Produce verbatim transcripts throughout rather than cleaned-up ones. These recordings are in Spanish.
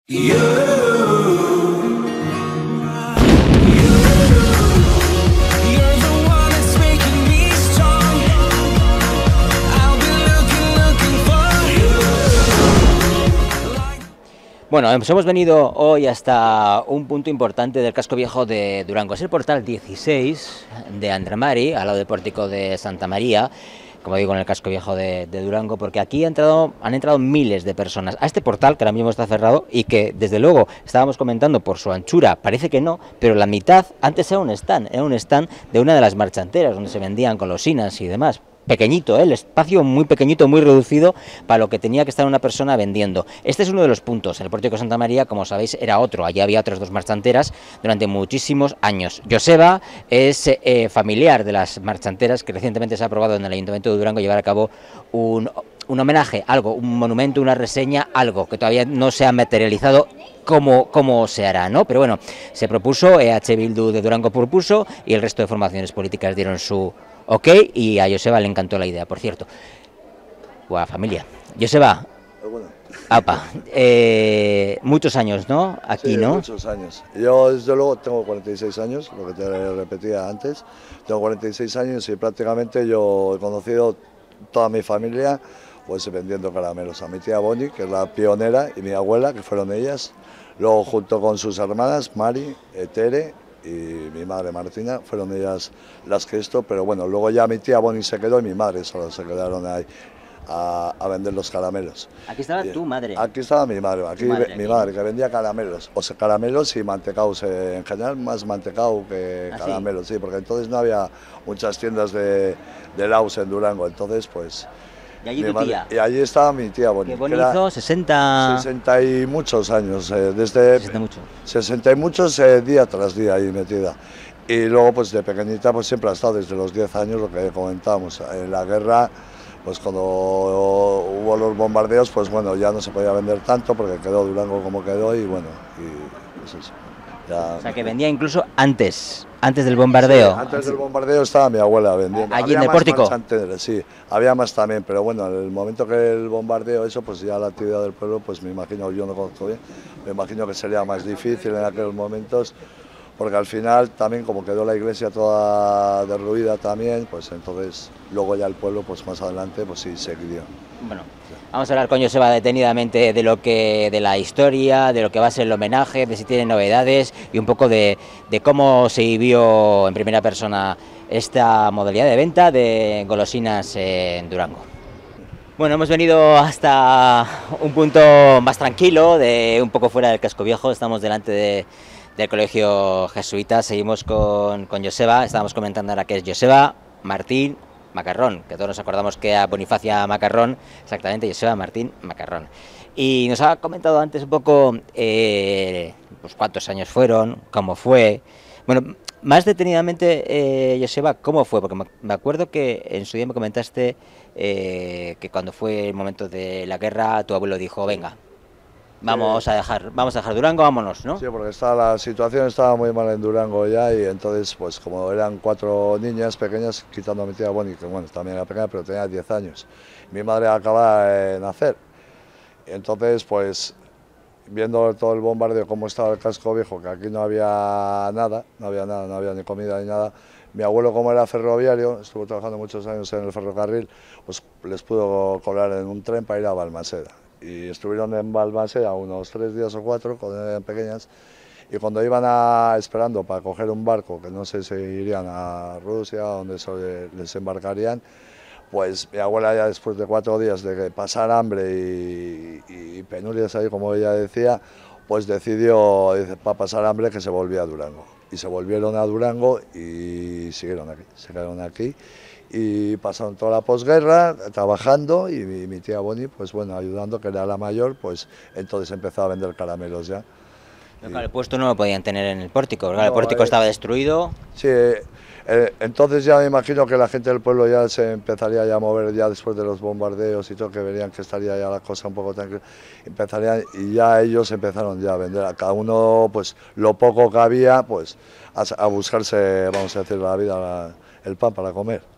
You, Bueno, hemos venido hoy hasta un punto importante del casco viejo de Durango. Es el portal dieciséis de Andramari, al lado del pórtico de Santa María, como digo, en el casco viejo de, de Durango, porque aquí ha entrado, han entrado miles de personas a este portal, que ahora mismo está cerrado y que, desde luego, estábamos comentando por su anchura, parece que no, pero la mitad antes era un stand, era un stand de una de las marchanteras, donde se vendían golosinas y demás. Pequeñito, ¿eh? El espacio muy pequeñito, muy reducido para lo que tenía que estar una persona vendiendo. Este es uno de los puntos. El pórtico de Santa María, como sabéis, era otro. Allí había otras dos marchanteras durante muchísimos años. Joseba es eh, familiar de las marchanteras, que recientemente se ha aprobado en el Ayuntamiento de Durango llevar a cabo un, un homenaje, algo, un monumento, una reseña, algo que todavía no se ha materializado. Cómo, cómo se hará, ¿no? Pero bueno, se propuso, E H Bildu de Durango propuso y el resto de formaciones políticas dieron su ok, y a Joseba le encantó la idea, por cierto. Buena familia. Joseba, apa, eh, muchos años, ¿no? Aquí, sí, ¿no? muchos años. Yo, desde luego, tengo cuarenta y seis años, lo que te repetía antes. Tengo cuarenta y seis años y prácticamente yo he conocido toda mi familia pues vendiendo caramelos. A mi tía Bonnie, que es la pionera, y mi abuela, que fueron ellas. Luego, junto con sus hermanas, Mari, Tere y mi madre Martina, fueron ellas las que esto, pero bueno, luego ya mi tía Bonnie se quedó y mi madre solo se quedaron ahí a, a vender los caramelos. Aquí estaba y, tu madre. Aquí estaba mi madre, aquí madre, mi aquí. madre, que vendía caramelos, o sea, caramelos y mantecaos, eh, en general más mantecao que ¿Ah, caramelos, sí? sí, porque entonces no había muchas tiendas de, de Laus en Durango, entonces pues... ¿Y allí tu tía? Y allí estaba mi tía Bonnie. Que Bonnie hizo sesenta... sesenta y muchos años, eh, desde... sesenta mucho. sesenta y muchos, eh, día tras día ahí metida. Y luego pues de pequeñita pues siempre ha estado desde los diez años, lo que comentábamos. En la guerra, pues cuando hubo los bombardeos, pues bueno, ya no se podía vender tanto porque quedó Durango como quedó y bueno, y pues eso. Ya... O sea, que vendía incluso antes, antes del bombardeo. Sí, antes del bombardeo estaba mi abuela vendiendo. Allí había en el más pórtico. Sí, había más también, pero bueno, en el momento que el bombardeo, eso, pues ya la actividad del pueblo, pues me imagino, yo no conozco bien, me imagino que sería más difícil en aquellos momentos, porque al final también como quedó la iglesia toda derruida también, pues entonces luego ya el pueblo, pues más adelante, pues sí, seguiría. Bueno, vamos a hablar con Joseba detenidamente de lo que, de la historia, de lo que va a ser el homenaje, de si tiene novedades y un poco de, de cómo se vivió en primera persona esta modalidad de venta de golosinas en Durango. Bueno, hemos venido hasta un punto más tranquilo, de un poco fuera del casco viejo. Estamos delante de, del colegio jesuita. Seguimos con, con Joseba. Estábamos comentando ahora que es Joseba Martín Macarrón, que todos nos acordamos que a Bonifacia Macarrón, exactamente, Joseba Martín Macarrón. Y nos ha comentado antes un poco eh, pues cuántos años fueron, cómo fue. Bueno, más detenidamente, eh, Joseba, ¿cómo fue? Porque me acuerdo que en su día me comentaste eh, que cuando fue el momento de la guerra, tu abuelo dijo, venga, vamos a dejar, vamos a dejar Durango, vámonos, ¿no? Sí, porque estaba, la situación estaba muy mal en Durango ya y entonces, pues como eran cuatro niñas pequeñas, quitando a mi tía Bonnie, que bueno, también era pequeña, pero tenía diez años. Mi madre acababa de nacer. Y entonces, pues, viendo todo el bombardeo, cómo estaba el casco viejo, que aquí no había nada, no había nada, no había ni comida ni nada. Mi abuelo, como era ferroviario, estuvo trabajando muchos años en el ferrocarril, pues les pudo colar en un tren para ir a Balmaseda. Y estuvieron en Balmaseda unos tres días o cuatro, cuando eran pequeñas, y cuando iban a, esperando para coger un barco, que no sé si irían a Rusia, donde se, les embarcarían, pues mi abuela ya después de cuatro días de pasar hambre y, y penurias ahí, como ella decía, pues decidió, dice, para pasar hambre, que se volvía a Durango. Y se volvieron a Durango y siguieron aquí, se quedaron aquí. Y pasaron toda la posguerra trabajando y mi, mi tía Bonnie, pues bueno, ayudando, que era la mayor, pues entonces empezó a vender caramelos ya. Pero claro, el puesto no lo podían tener en el pórtico, porque no, el pórtico eh, estaba destruido. Sí, eh, entonces ya me imagino que la gente del pueblo ya se empezaría ya a mover ya después de los bombardeos y todo, que verían que estaría ya la cosa un poco tranquila, empezarían y ya ellos empezaron ya a vender a cada uno pues lo poco que había, pues a, a buscarse, vamos a decir, la vida, la, el pan para comer.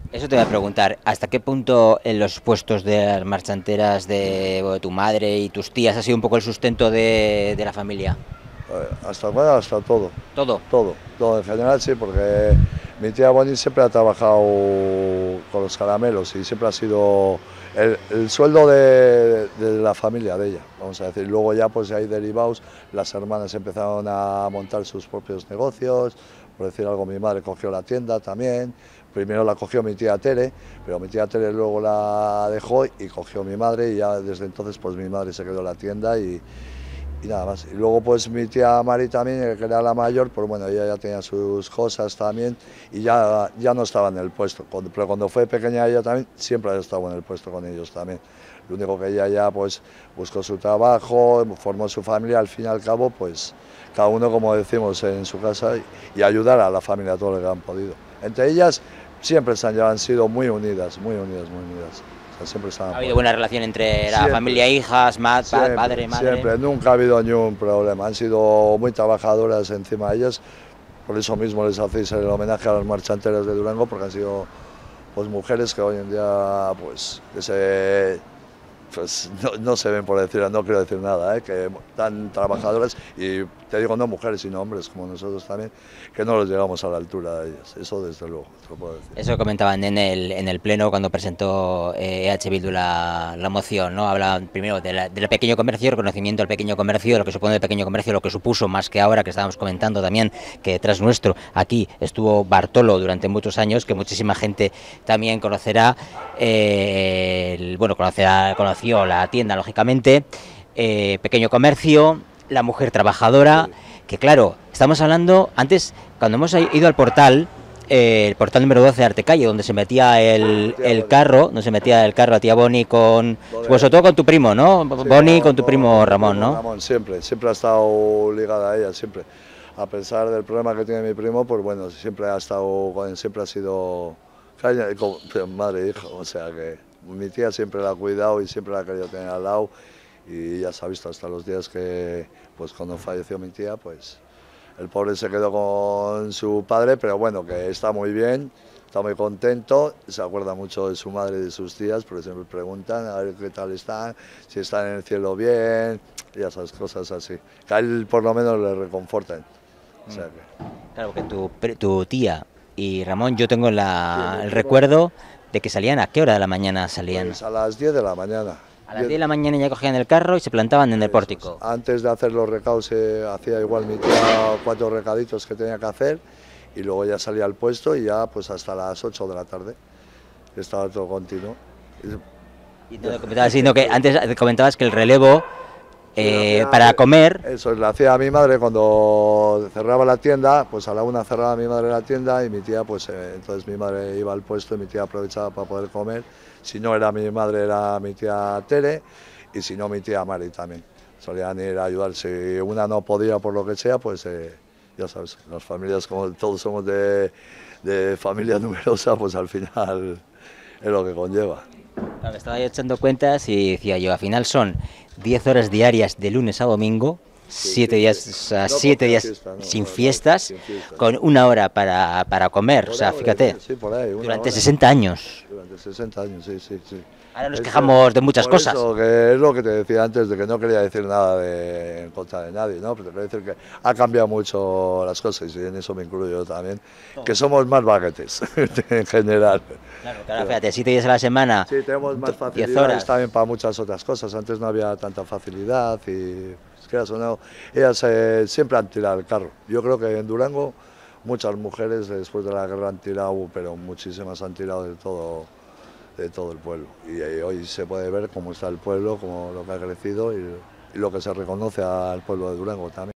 Eso te voy a preguntar, ¿hasta qué punto en los puestos de las marchanteras de, bueno, tu madre y tus tías ha sido un poco el sustento de, de la familia? Eh, Hasta bueno, hasta todo, Todo. todo, todo en general sí, porque mi tía Bonnie siempre ha trabajado con los caramelos y siempre ha sido el, el sueldo de, de la familia de ella, vamos a decir. Luego ya pues hay derivados, las hermanas empezaron a montar sus propios negocios, por decir algo, mi madre cogió la tienda también, primero la cogió mi tía Tere, pero mi tía Tere luego la dejó y cogió mi madre y ya desde entonces pues mi madre se quedó en la tienda y y nada más. Y luego pues mi tía Mari también, que era la mayor, pues bueno, ella ya tenía sus cosas también y ya, ya no estaba en el puesto. Cuando, pero cuando fue pequeña ella también, siempre ha estado en el puesto con ellos también. Lo único que ella ya pues buscó su trabajo, formó su familia, al fin y al cabo pues cada uno, como decimos, en su casa y, y ayudar a la familia todo lo que han podido. Entre ellas siempre se han, han sido muy unidas, muy unidas, muy unidas. Siempre ¿Ha habido buena relación entre la siempre, familia, hijas, ma siempre, padre, madre? Siempre, nunca ha habido ningún problema. Han sido muy trabajadoras encima de ellas. Por eso mismo les hacéis el homenaje a las marchanteras de Durango, porque han sido pues, mujeres que hoy en día pues, que se, pues, no, no se ven, por decir, no quiero decir nada, ¿eh? Que tan trabajadoras, y te digo no mujeres sino hombres como nosotros también, que no los llegamos a la altura de ellas, eso desde luego, te lo puedo decir. Eso comentaban en el, en el pleno cuando presentó eh, E H Bildu la, la moción, ¿no? Hablaban primero de la, del pequeño comercio, reconocimiento al pequeño comercio, de lo que supone el pequeño comercio, lo que supuso más que ahora, que estábamos comentando también, que detrás nuestro, aquí estuvo Bartolo durante muchos años, que muchísima gente también conocerá, eh, el, bueno, conocerá, conoció la tienda, lógicamente, eh, pequeño comercio, la mujer trabajadora, que claro, estamos hablando, antes, cuando hemos ido al portal, eh, el portal número doce de Artecalle, donde se metía el, el carro, donde se metía el carro a tía Boni con, pues sobre todo con tu primo, ¿no? Sí, Boni no, con tu no, primo con Ramón, primo ¿no? Ramón, siempre, siempre ha estado ligada a ella, siempre. A pesar del problema que tiene mi primo, pues bueno, siempre ha estado, siempre ha sido, madre e hijo, o sea que mi tía siempre la ha cuidado y siempre la ha querido tener al lado. Y ya se ha visto hasta los días que, pues cuando falleció mi tía, pues el pobre se quedó con su padre, pero bueno, que está muy bien, está muy contento, se acuerda mucho de su madre y de sus tías, porque siempre preguntan a ver qué tal están, si están en el cielo bien, y esas cosas así. Que a él por lo menos le reconfortan. O sea que... Claro, que tu, tu tía y Ramón, yo tengo la, el recuerdo de que salían, ¿a qué hora de la mañana salían? Pues a las diez de la mañana. A las diez de la mañana ya cogían el carro y se plantaban en el pórtico. Antes de hacer los recados eh, hacía igual mi tía cuatro recaditos que tenía que hacer y luego ya salía al puesto y ya pues hasta las ocho de la tarde estaba todo continuo. Y te lo comentabas, sino que antes comentabas que el relevo eh, hacía, para comer... Eso, lo hacía a mi madre cuando cerraba la tienda, pues a la una cerraba mi madre la tienda y mi tía, pues eh, entonces mi madre iba al puesto y mi tía aprovechaba para poder comer. Si no era mi madre, era mi tía Tere, y si no, mi tía Mari también. Solían ir a ayudar. Si una no podía por lo que sea, pues eh, ya sabes, las familias, como todos somos de, de familia numerosa, pues al final es lo que conlleva. Claro, me estaba yo echando cuentas y decía yo, al final son diez horas diarias de lunes a domingo, siete sí, días, o sea, no siete días fiesta, no, sin, no, fiestas, sin fiestas, con una hora para, para comer, por o sea, fíjate, sí, por ahí, durante hora. sesenta años. Durante sesenta años, sí, sí, sí. Ahora nos eso, quejamos de muchas cosas. Eso, que es lo que te decía antes, de que no quería decir nada de, en contra de nadie, ¿no? Pero te quería decir que ha cambiado mucho las cosas y en eso me incluyo yo también, oh. que somos más baguetes en general. Claro, claro, fíjate, siete días a la semana, sí, tenemos más facilidades también para muchas otras cosas. Antes no había tanta facilidad y, quieras o no, ellas eh, siempre han tirado el carro. Yo creo que en Durango muchas mujeres después de la guerra han tirado, pero muchísimas han tirado de todo, de todo el pueblo. Y, y hoy se puede ver cómo está el pueblo, cómo lo que ha crecido y, y lo que se reconoce al pueblo de Durango también.